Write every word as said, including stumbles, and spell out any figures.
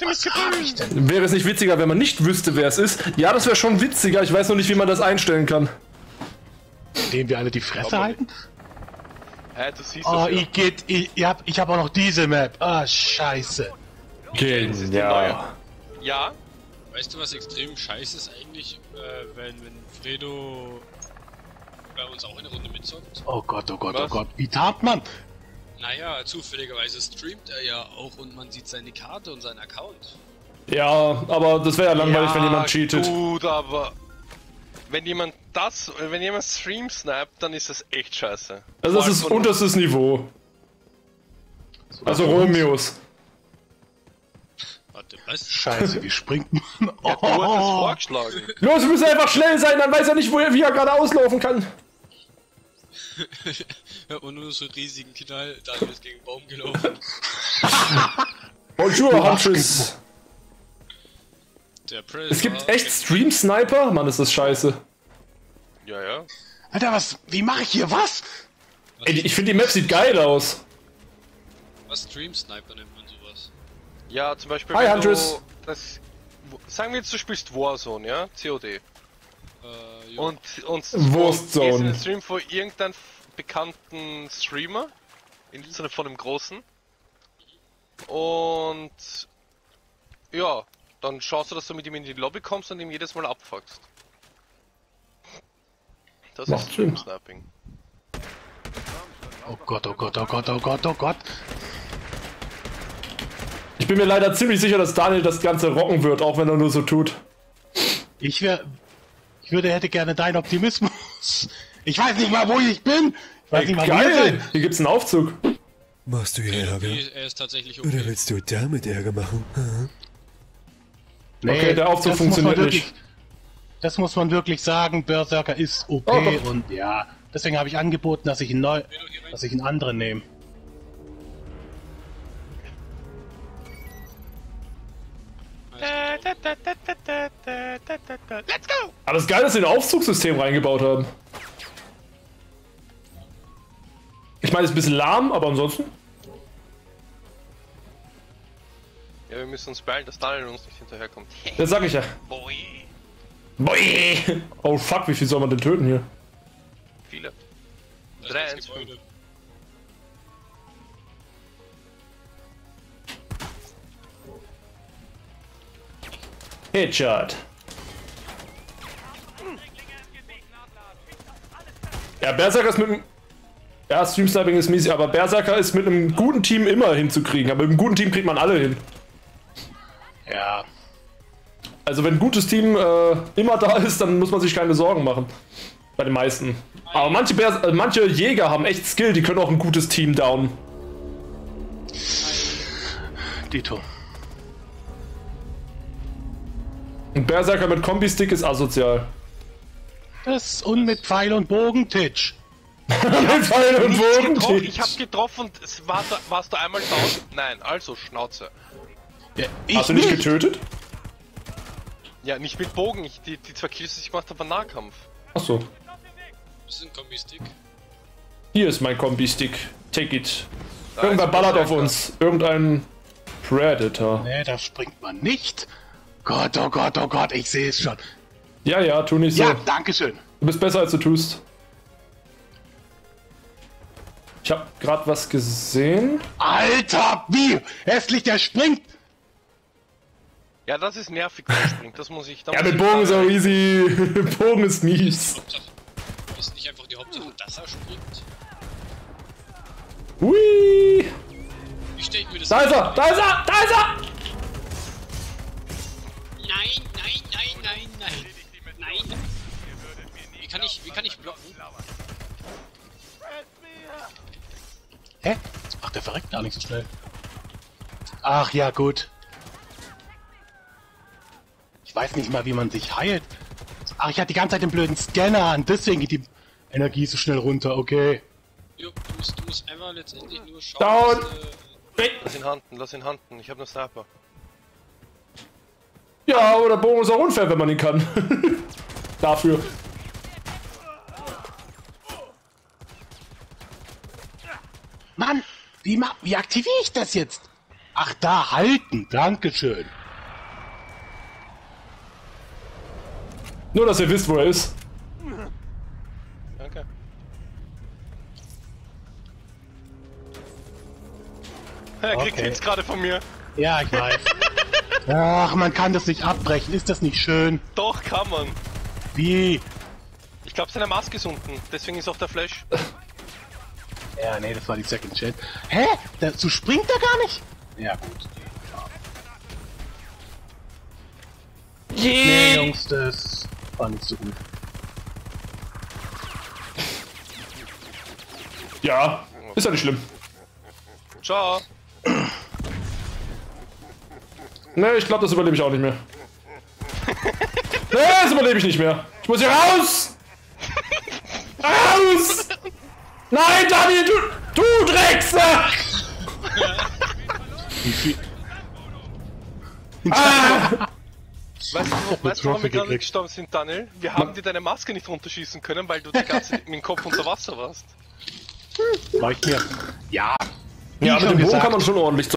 sie mitgebracht? Wäre es nicht witziger, wenn man nicht wüsste, wer es ist? Ja, das wäre schon witziger. Ich weiß noch nicht, wie man das einstellen kann. Indem wir alle die Fresse halten? Hä, du siehst Oh, das ja. ich geht, ich, ich hab, ich hab auch noch diese Map. Ah, scheiße. Genial. Ja? Weißt du, was extrem scheiße ist eigentlich, äh, wenn, wenn Fredo bei uns auch in der Runde mitzockt? Oh Gott, oh Gott, Was? oh Gott. Wie tat man? Naja, zufälligerweise streamt er ja auch und man sieht seine Karte und seinen Account. Ja, aber das wäre ja langweilig, ja, wenn jemand cheatet. Gut, aber wenn jemand das, wenn jemand Stream snappt, dann ist das echt scheiße. Also das ist unterstes Niveau. Also Romeos. Warte, was? Scheiße, wie springt man? Ja, du hast es vorgeschlagen. Los, wir müssen einfach schnell sein, dann weiß er nicht, wo er, wie er gerade auslaufen kann. Und nur so einen riesigen Knall, Daniel ist gegen den Baum gelaufen. Bonjour, Huntress. Der Predator. Es gibt echt Stream-Sniper? Mann, ist das scheiße. Ja, ja. Alter, was? Wie mache ich hier was? Ey, ich finde die Map sieht geil aus. Was Stream Sniper nennt man sowas? Ja, zum Beispiel Hi, wenn Huntress. du das, sagen wir jetzt, du spielst Warzone, ja? C O D. Äh, jo. Und, und Wurstzone. gehst in den Stream von irgendeinem bekannten Streamer, in diesem Sinne von einem großen. Und ja, dann schaust du, dass du mit ihm in die Lobby kommst und ihm jedes Mal abfuckst. Das Macht ist Sinn. Stream Sniping. Oh Gott, oh Gott, oh Gott, oh Gott, oh Gott. Ich bin mir leider ziemlich sicher, dass Daniel das Ganze rocken wird, auch wenn er nur so tut. Ich wär, ich würde, hätte gerne deinen Optimismus. Ich weiß nicht mal, wo ich bin. Ich weiß Ey, nicht mal, wo ihr geil! seid. Hier gibt's einen Aufzug. Machst du hier Ärger? Okay, er ist tatsächlich Oder okay. willst du damit Ärger machen? Hm? Nee, Okay, der Aufzug das muss man funktioniert wirklich, nicht. Das muss man wirklich sagen, Berserker ist O P Oh, doch. und ja, deswegen habe ich angeboten, dass ich einen neu, dass ich einen anderen nehme. Let's go! Aber das ist geil, dass sie ein Aufzugssystem reingebaut haben. Ich meine, es ist ein bisschen lahm, aber ansonsten. Ja, wir müssen uns beeilen, dass Daniel uns nicht hinterherkommt. Das sag ich ja. Boy. Boy. Oh fuck, wie viel soll man denn töten hier? Viele. Das Drei, ist eins, das Gebäude. Headshot. Ja, Berserker ist mit dem... Ja, Stream-Sniping ist mies, aber Berserker ist mit einem guten Team immer hinzukriegen. Aber mit einem guten Team kriegt man alle hin. Ja, Also wenn ein gutes Team äh, immer da ist, dann muss man sich keine Sorgen machen. Bei den meisten. Aber manche, Bers äh, manche Jäger haben echt Skill, die können auch ein gutes Team downen. Dito. Ein Berserker mit Kombi-Stick ist asozial. Das und mit Pfeil und Bogen, Titch. Mit Pfeil und Bogen. Getro ich hab getroffen und es war da, warst du einmal down? Nein, also Schnauze. Ja, ich Hast du nicht getötet? Ja, nicht mit Bogen, ich, die, die zwei Kills, die ich gemacht habe, war Nahkampf. Achso. Das ist ein Kombi-Stick. Hier ist mein Kombi-Stick. Take it. Da Irgendwer ist ballert auf Berserker. uns. Irgendein Predator. Nee, da springt man nicht. Gott, oh Gott, oh Gott, ich sehe es schon. Ja, ja, tu nicht so. Ja, danke schön. Du bist besser, als du tust. Ich hab grad was gesehen. Alter, wie hässlich der springt. Ja, das ist nervig, wenn er springt, das muss ich... Da Ja, muss mit ich Bogen ist sagen, auch easy. Bogen ist mies. Hauptsache. Ist nicht einfach die Hauptsache, dass er springt? Hui. Wie stell ich mir das Da ist er, da ist er, da ist er. Nein, nein, nein, nein, nein. Nein. Wie kann ich, wie kann ich blocken? Hä? Ach, der verreckt gar nicht so schnell. Ach ja, gut. Ich weiß nicht mal, wie man sich heilt. Ach, ich hatte die ganze Zeit den blöden Scanner an, deswegen geht die Energie so schnell runter, okay. Jo, du musst, du musst einfach letztendlich nur schauen, Down. dass, äh, Lass ihn handen, lass ihn handen, ich habe einen Sniper. Ja, aber der Bogen ist auch unfair, wenn man ihn kann. Dafür. Mann, wie, ma wie aktiviere ich das jetzt? Ach, da halten. Dankeschön. Nur, dass ihr wisst, wo er ist. Danke. Er kriegt Okay. Hits gerade von mir. Ja, ich weiß. Ach, man kann das nicht abbrechen. Ist das nicht schön? Doch, kann man. Wie? Ich glaube, seine Maske ist unten. Deswegen ist auch der Flash. Ja, nee, das war die Second Chance. Hä? Dazu springt er gar nicht? Ja, gut. Nee, Jungs, das war nicht so gut. Ja, ist ja nicht schlimm. Ciao. Ne, ich glaube, das überlebe ich auch nicht mehr. Ne, das überlebe ich nicht mehr. Ich muss hier raus! Raus! Nein, Daniel, du, du Drecksack! Wie viel? Weißt Ah! du, weißt du, warum Trophy wir gerade gekriegt. gestorben sind, Daniel? Wir haben dir deine Maske nicht runterschießen können, weil du die ganze Zeit mit dem Kopf unter Wasser warst. War ich mir? Ja. Wie Ja, mit schon dem Bogen gesagt. kann man schon ordentlich